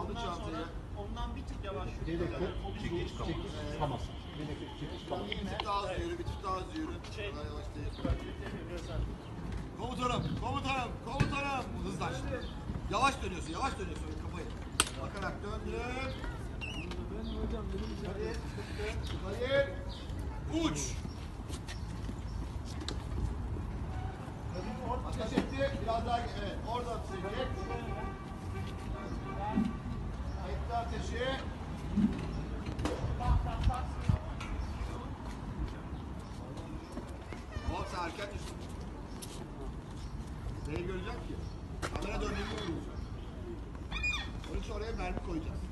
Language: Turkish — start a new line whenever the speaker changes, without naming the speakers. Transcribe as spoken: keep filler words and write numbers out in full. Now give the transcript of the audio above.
Aldı çantayı.
Ondan bir tık yavaş yürü.
Çekiç tamam.
Bir tık daha hızlı yürü, bir tık daha hızlı yürü.
Şey,
Daha yavaş değil. Komutanım, komutanım, komutanım. Hızlan şimdi. Yavaş dönüyorsun, yavaş dönüyorsun kafayı. Bakarak döndüm. Hayır, hayır. Uç. Ateş etti, biraz daha, evet, orada ateş edecek. Etti ateşi. Oğlum sen erken düştün. Neyi görecek ki? Kamera döndüğünü görüyorsun. Onun için oraya mermi koyacağız.